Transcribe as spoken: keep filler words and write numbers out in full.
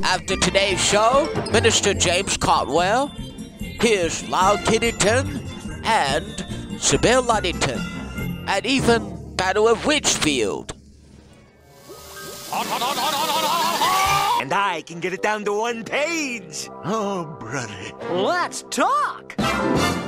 After today's show, Minister James Caldwell, here's Ludington and Sybil Ludington, and even Battle of Ridgefield. And I can get it down to one page. Oh, brother. Let's talk!